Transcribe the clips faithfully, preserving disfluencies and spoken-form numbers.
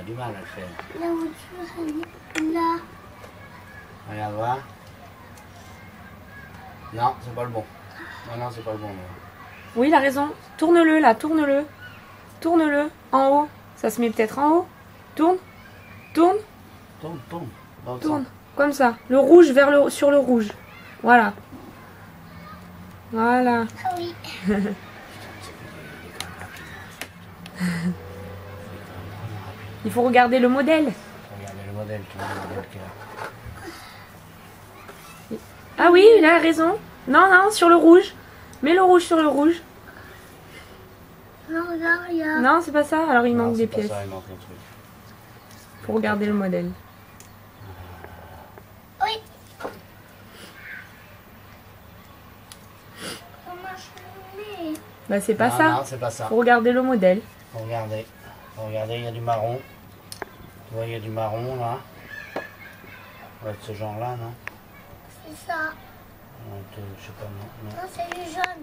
du mal à le faire. La voiture, elle est là. Regarde voir. Non, c'est pas le bon. Non, non, c'est pas le bon. Non. Oui, il a raison. Tourne-le là, tourne-le. Tourne-le en haut. Ça se met peut-être en haut. Tourne. Tourne. Tourne, tourne. Dans le Tourne. sens. Comme ça. Le rouge vers le sur le rouge. Voilà. Voilà. Ah oui. Il faut regarder le modèle. Regardez le modèle, tu vois le modèle qu'il a. Ah oui, il a raison. Non, non, sur le rouge. Mets le rouge sur le rouge. Non, regarde, il y a... Non, c'est pas ça. Alors il Non, manque c'est des pas pièces. ça, il manque un truc. Faut regarder le modèle. Oui. Comment je mets? Bah c'est pas non, ça. Non, c'est pas ça. Faut regarder le modèle. Regardez. Regardez, il y a du marron. Tu vois, il y a du marron là. Ouais, de ce genre-là, non? C'est ça. Ouais, de- je sais pas, non. non. Non, c'est du jaune.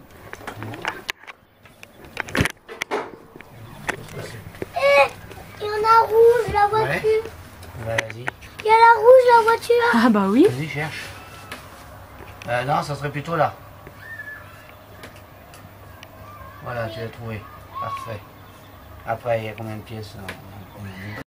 Qu'est-ce que c'est? Eh, il y en a rouge, la voiture. Ouais, vas-y. Il y a la rouge, la voiture. Ah bah oui. Vas-y, cherche. Euh, non, ça serait plutôt là. Voilà, tu l'as trouvé. Parfait. Après, il y a combien de pièces là?